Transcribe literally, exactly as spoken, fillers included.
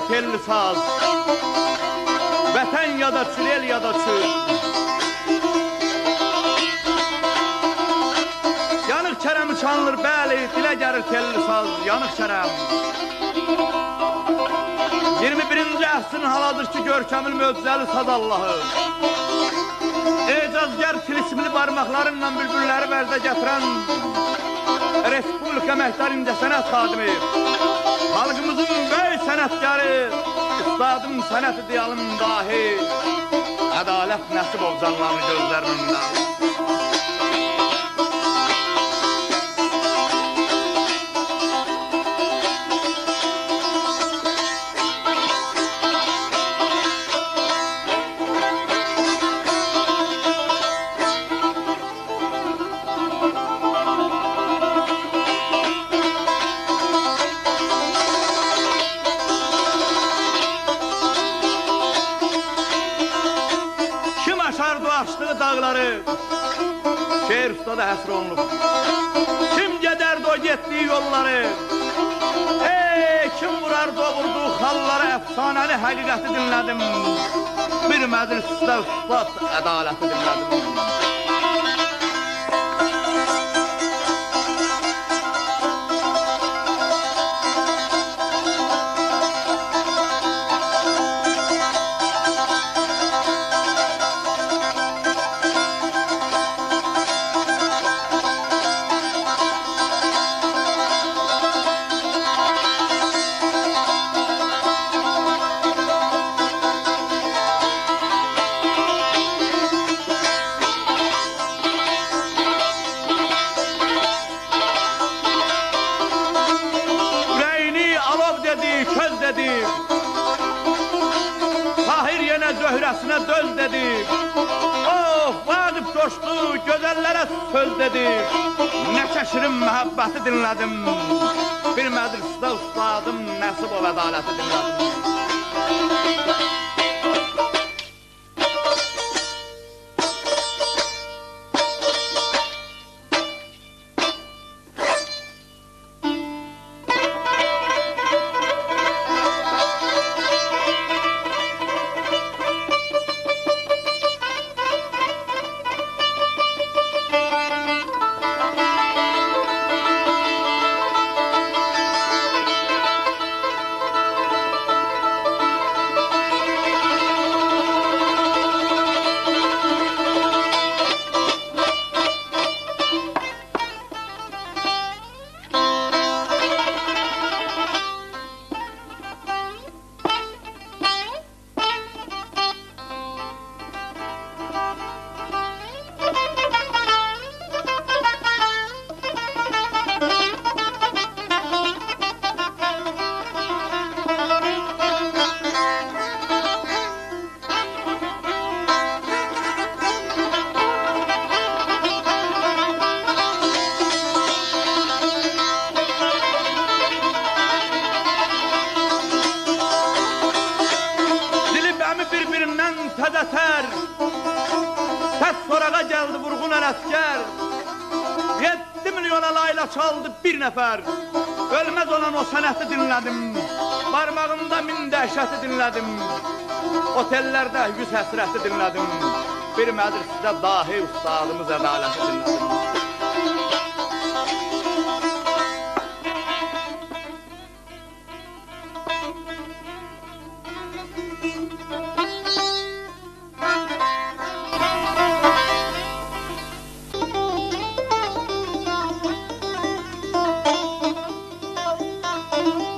telli saz. Vətən ya da çül, el ya da çül. Yanıq kərəmi çalınır, bəli, dilə gəlir telli saz. Yanıq kərəm. iyirmi birinci əsrin haladır ki, görkəmil möcüzəli saz Allahı. Ecazgər tilsimli barmaqlarınla bülbülləri vərdə gətirən Respublika Məhdər İncəsənət xadimi, xalqımızın böyük sənətkarı, üstadım sənət idiyalım dahi, ədalət nəsib ol canlarını gözlərindən. Şeir ustada həsr olunub. Kim gedərdi o getdiyi yolları, ey kim vurardı o vurduğu xalları, əfsanəni həqiqəti dinlədim. Bir məclisdə ustad ədaləti dinlədim. Zöhrəsinə döz dedik. Oh, Vaqif coşdu, gözəllərə söz dedik. Nə şirin məhəbbəti dinlədim. Bir məclisdə ustadım nəsib o ədaləti dinlədim. Səs sorağa gəldi vurğun ələskər. Yeddi milyona layla çaldı bir nəfər. Ölməz olan o sənəti dinlədim. Barmağımda min dəhşəti dinlədim. Otellərdə yüz həsrəti dinlədim. Bir məclisdə dahi ustadımız ədaləti dinlədim. Thank you.